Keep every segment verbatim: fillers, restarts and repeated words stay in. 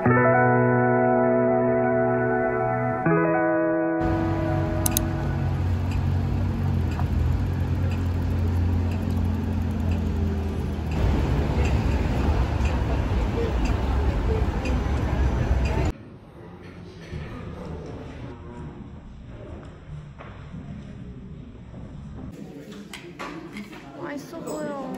맛있어 보여.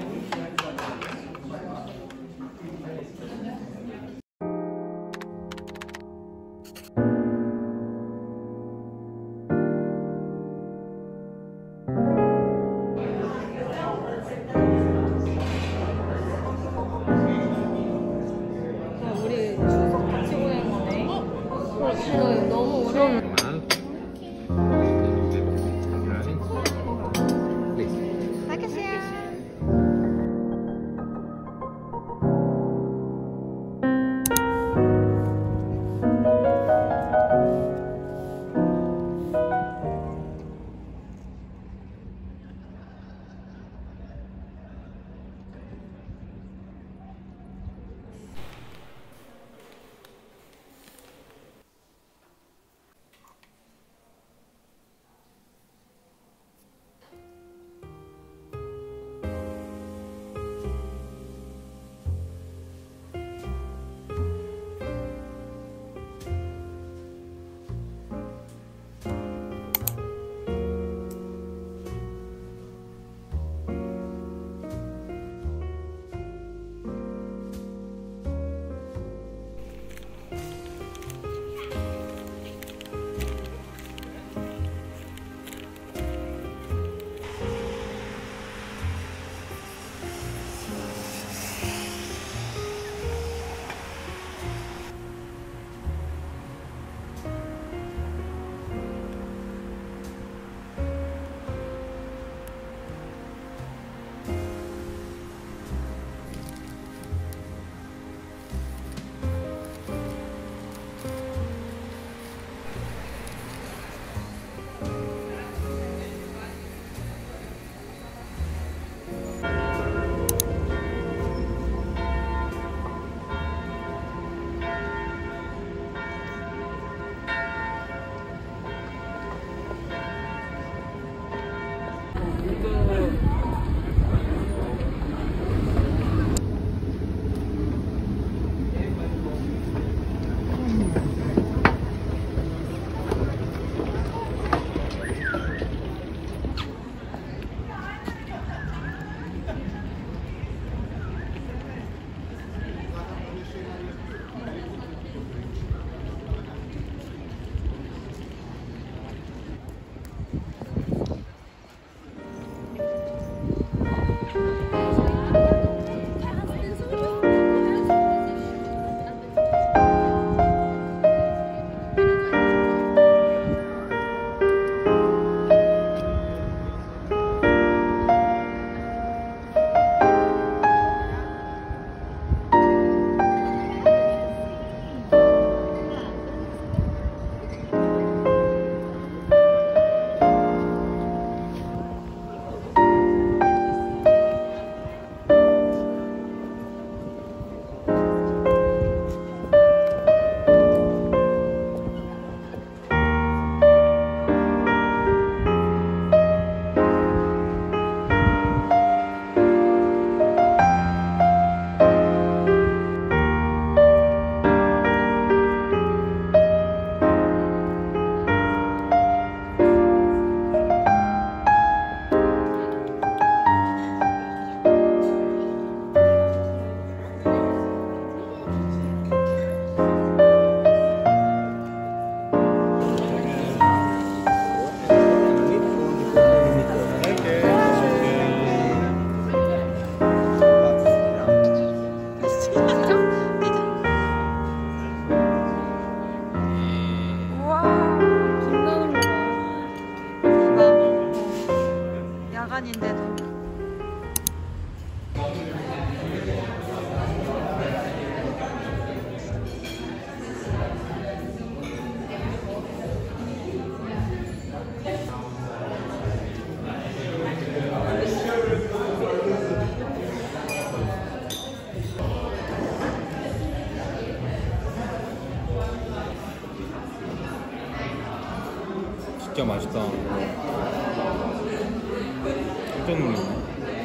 우리 추석 같이 보낸 거네. 그렇지. 너무 오래. 진짜 맛있다. 깜짝 놀랐네.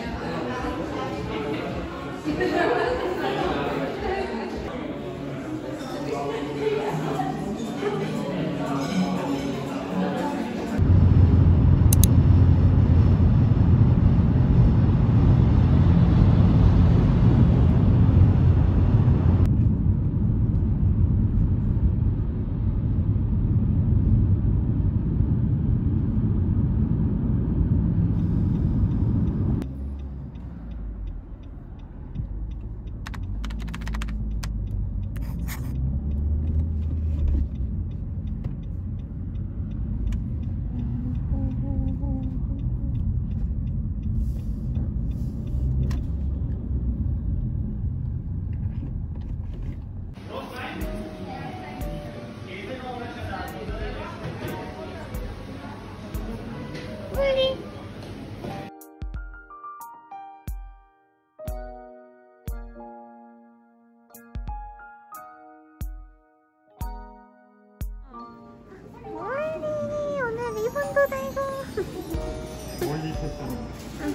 리본도 달고. 멀리 탔잖아.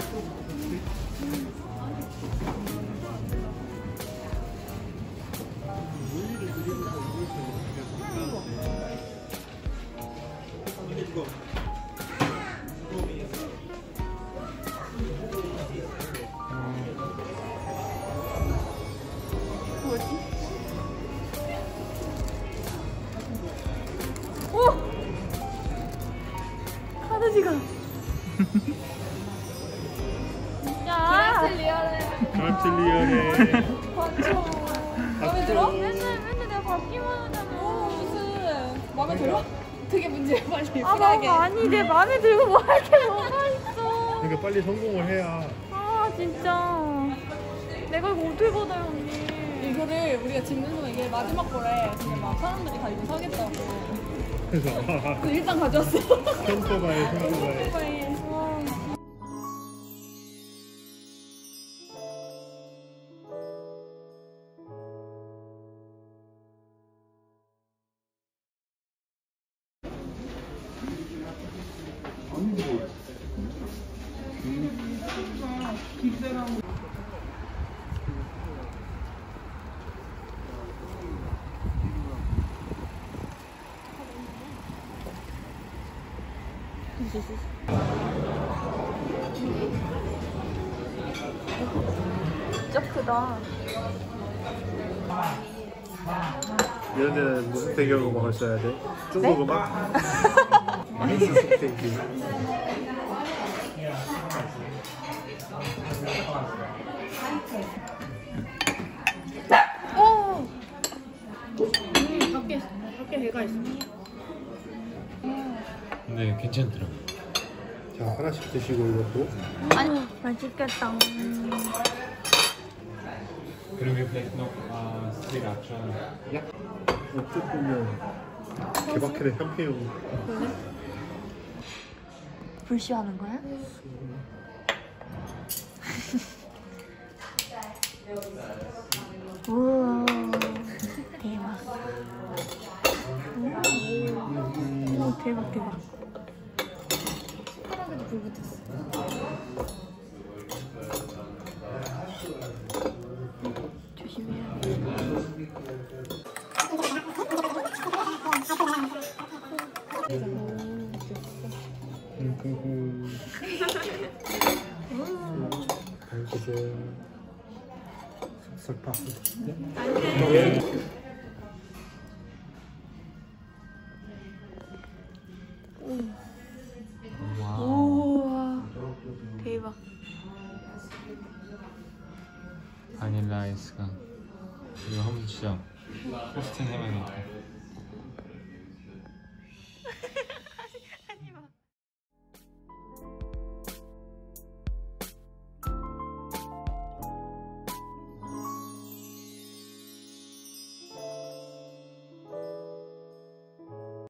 하늘지가. 야. 브라질리언에. 맞죠. 마음에 들어? 맨날 맨날 내가 받기만 하잖아. 무슨 마음에 들어? 그게 문제야 빨리. 아 나 아니 내 마음에 들고 뭐 할 게 뭐가 있어. 그러니까 빨리 성공을 해야. 아 진짜. 내가 이거 어떻게 받아요 언니? 이거를 우리가 집는 순간 이게 마지막 거래. 근데 막 사람들이 다 이거 사겠다고. 그래서 그 일단 가져왔어. 현토바에 현토바에. 진짜 크다. 이런 데는 무슨 배경음악을 써야 돼? 중국 네? 음악? 무슨 스테이지? 오! 음, 밖에, 밖에 배가 있어. 네, 괜찮더라고. 자, 하나씩 드시고 이것도. 아니, 맛있겠다. Kunnen we vielleicht noch äh, Sriracha? 야, 어쩌면 개박해는 샴페인. 불쇼하는 거야? 우와, 대박. 오, 대박, 대박. 파란색도 불 붙었어. 조심해야 돼. 당기세요. 설파. 우와, 대박. 바닐라 아이스가 이거 한번 진짜 포스팅 해봐야겠다.